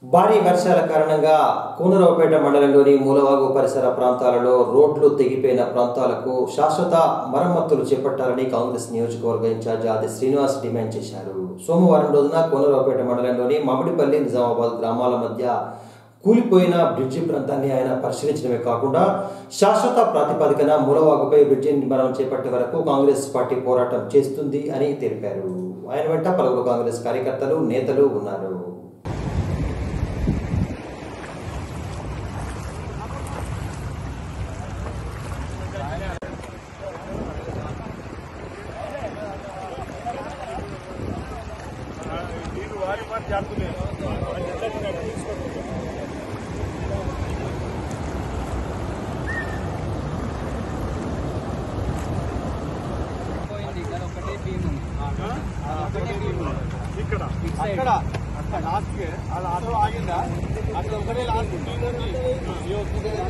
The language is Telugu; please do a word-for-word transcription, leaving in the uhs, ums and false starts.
భారీ వర్షాల కారణంగా కూనరావుపేట మండలంలోని మూలవాగు పరిసర ప్రాంతాలలో రోడ్లు తెగిపోయిన ప్రాంతాలకు శాశ్వత మరమ్మతులు చేపట్టాలని కాంగ్రెస్ నియోజకవర్గ ఇన్ఛార్జ్ ఆది శ్రీనివాస్ డిమాండ్ చేశారు. సోమవారం రోజున కూనరావుపేట మండలంలోని మామిడిపల్లి నిజామాబాద్ గ్రామాల మధ్య కూలిపోయిన బ్రిడ్జి ప్రాంతాన్ని ఆయన పరిశీలించడమే కాకుండా శాశ్వత ప్రాతిపదికన మూలవాగుపై బ్రిడ్జి నిర్మాణం చేపట్టే వరకు కాంగ్రెస్ పార్టీ పోరాటం చేస్తుంది అని తెలిపారు. ఆయన వెంట పలువురు కాంగ్రెస్ కార్యకర్తలు నేతలు ఉన్నారు. ఇక్కడ అక్కడ అక్కడ లాస్ట్ అలా ఆటో ఆగిందా అక్కడ ఒకటే లాస్ట్